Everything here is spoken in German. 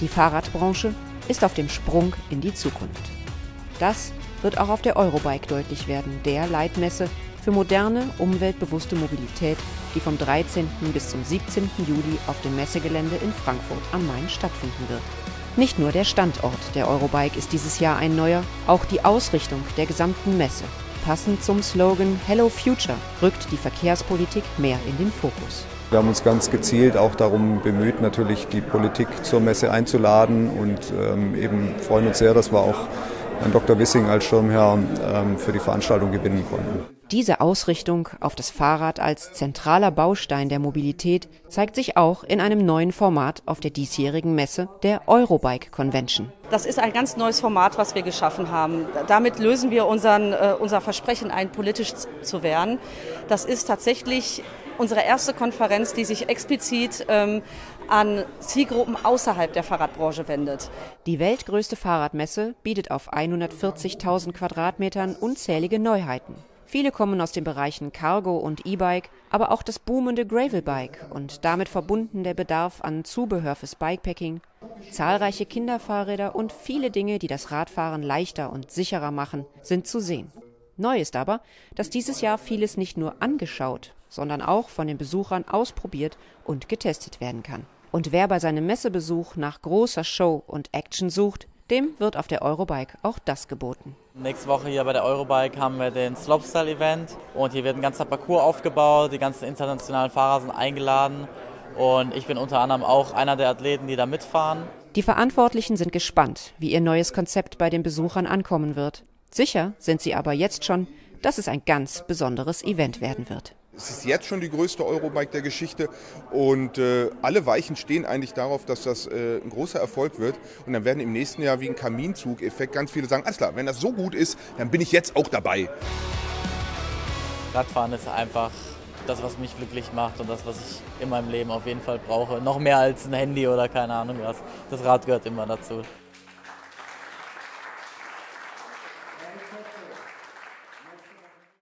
Die Fahrradbranche ist auf dem Sprung in die Zukunft. Das wird auch auf der Eurobike deutlich werden, der Leitmesse für moderne, umweltbewusste Mobilität, die vom 13. bis zum 17. Juli auf dem Messegelände in Frankfurt am Main stattfinden wird. Nicht nur der Standort der Eurobike ist dieses Jahr ein neuer, auch die Ausrichtung der gesamten Messe. Passend zum Slogan Hello Future rückt die Verkehrspolitik mehr in den Fokus. Wir haben uns ganz gezielt auch darum bemüht, natürlich die Politik zur Messe einzuladen und eben freuen uns sehr, dass wir auch Herrn Dr. Wissing als Schirmherr für die Veranstaltung gewinnen konnten. Diese Ausrichtung auf das Fahrrad als zentraler Baustein der Mobilität zeigt sich auch in einem neuen Format auf der diesjährigen Messe, der Eurobike Convention. Das ist ein ganz neues Format, was wir geschaffen haben. Damit lösen wir unser Versprechen ein, politisch zu werden. Das ist tatsächlich unsere erste Konferenz, die sich explizit an Zielgruppen außerhalb der Fahrradbranche wendet. Die weltgrößte Fahrradmesse bietet auf 140.000 Quadratmetern unzählige Neuheiten. Viele kommen aus den Bereichen Cargo und E-Bike, aber auch das boomende Gravelbike und damit verbunden der Bedarf an Zubehör fürs Bikepacking, zahlreiche Kinderfahrräder und viele Dinge, die das Radfahren leichter und sicherer machen, sind zu sehen. Neu ist aber, dass dieses Jahr vieles nicht nur angeschaut, sondern auch von den Besuchern ausprobiert und getestet werden kann. Und wer bei seinem Messebesuch nach großer Show und Action sucht, dem wird auf der Eurobike auch das geboten. Nächste Woche hier bei der Eurobike haben wir den Slopestyle-Event und hier wird ein ganzer Parcours aufgebaut, die ganzen internationalen Fahrer sind eingeladen und ich bin unter anderem auch einer der Athleten, die da mitfahren. Die Verantwortlichen sind gespannt, wie ihr neues Konzept bei den Besuchern ankommen wird. Sicher sind sie aber jetzt schon, dass es ein ganz besonderes Event werden wird. Es ist jetzt schon die größte Eurobike der Geschichte und alle Weichen stehen eigentlich darauf, dass das ein großer Erfolg wird. Und dann werden im nächsten Jahr wie ein Kaminzug-Effekt ganz viele sagen, alles klar, wenn das so gut ist, dann bin ich jetzt auch dabei. Radfahren ist einfach das, was mich glücklich macht und das, was ich in meinem Leben auf jeden Fall brauche. Noch mehr als ein Handy oder keine Ahnung was. Das Rad gehört immer dazu.